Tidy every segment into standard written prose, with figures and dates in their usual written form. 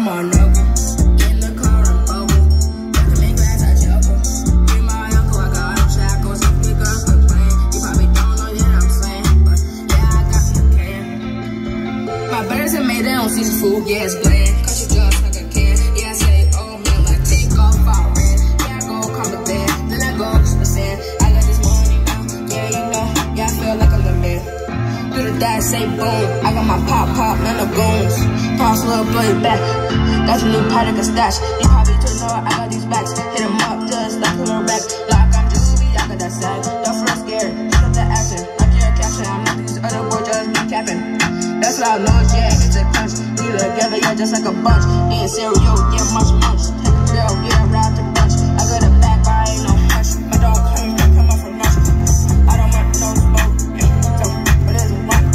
my knuckle. Get in the car and bubble. Got them in glass, I juggle. Free my uncle, I got him shackles. If the girls complain, you probably don't know yet I'm slaying. But yeah, I got some can. My birds are made, they don't see the food, yeah, it's bland. Cut your jaws like a can. Yeah, I say, oh man, like take off, I ran. Yeah, I go come to bed, then I go to sand. I got this money now, yeah, you know. Yeah, I feel like I'm the man. Do the dash, say boom. I got my pop, none of goons. Toss little boy back. Got your new paddock and stash. You probably too know I got these backs. Hit him up just like a little back. Like I'm Juvie, I got that sack. Don't feel scared, pick up the action. Like you're a caption, I'm not these other boys just be capping. That's loud noise, yeah, it's a crunch. We together, yeah, just like a bunch. Eating cereal, yeah, munch. Take a girl, yeah, ride the bunch. I got a back, but I ain't no hush. My dog come up from lunch. I don't want no smoke, so what is it want?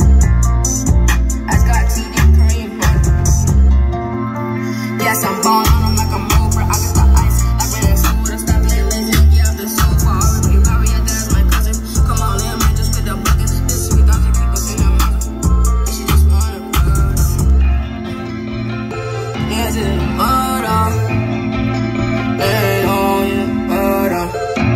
I got TD Kareem Hunt. Yes, I'm ballin' on them like I'm over. I got the ice, like ran food. I stopped being lazy, yeah, I'm the sofa. Already Barry, yeah, that's my cousin. Come on in, man, just with the bucket. This sweet dog to keep us in the mother. And she just wanna put up. Yeah, it's in the mud on. Hey, oh, yeah, mud on.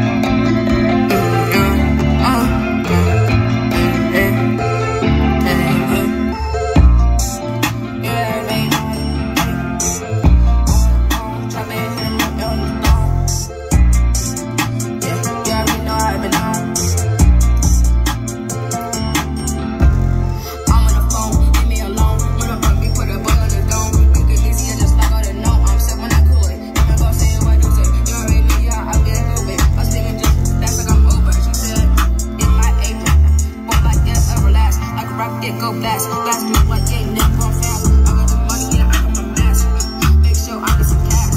Go fast me what they never go fast. I got the money, yeah, I got my mask. Make sure I get some cash.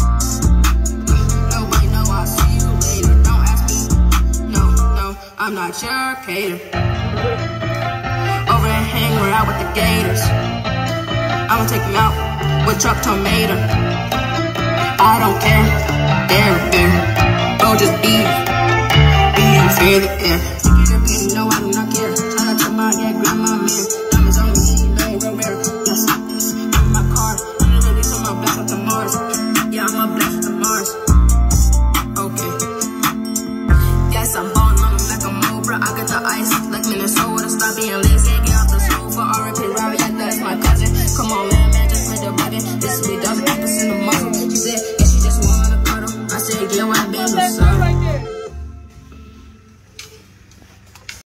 Nobody know I'll see you later. Don't ask me. No, I'm not your cater. Over and hang around with the gators. I'ma take them out with truck tomato. I don't care. There. Oh, just eat it. Feel the air. No, I do not care. Shout out to my grandma, man.